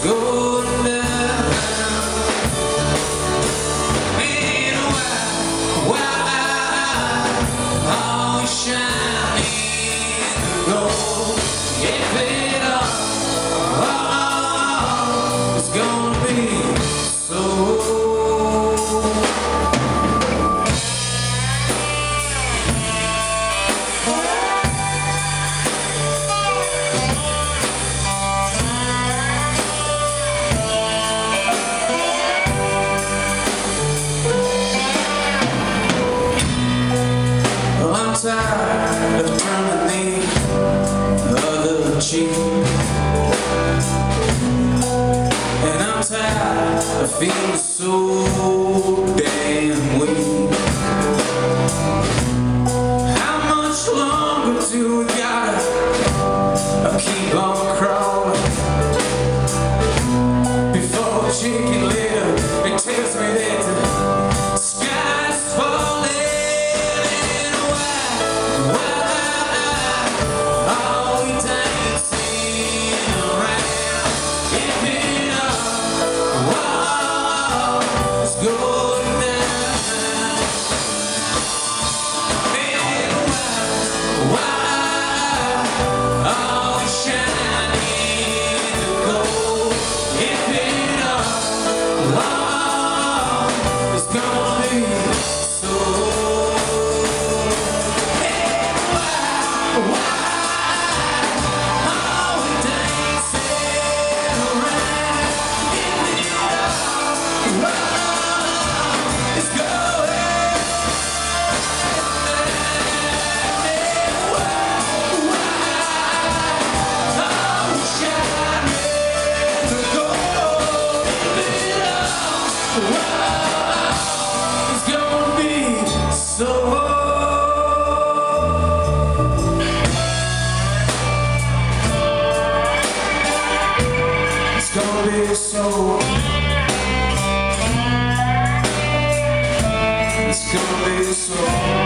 going down in a white, all shining gold. If it all is gonna be so. I'm tired of turning the other cheek, and I'm tired of feeling so damn weak. How much longer do we gotta keep on crawling before the chicken little it tells me that the sky's falling? It's gonna be so. It's gonna be so.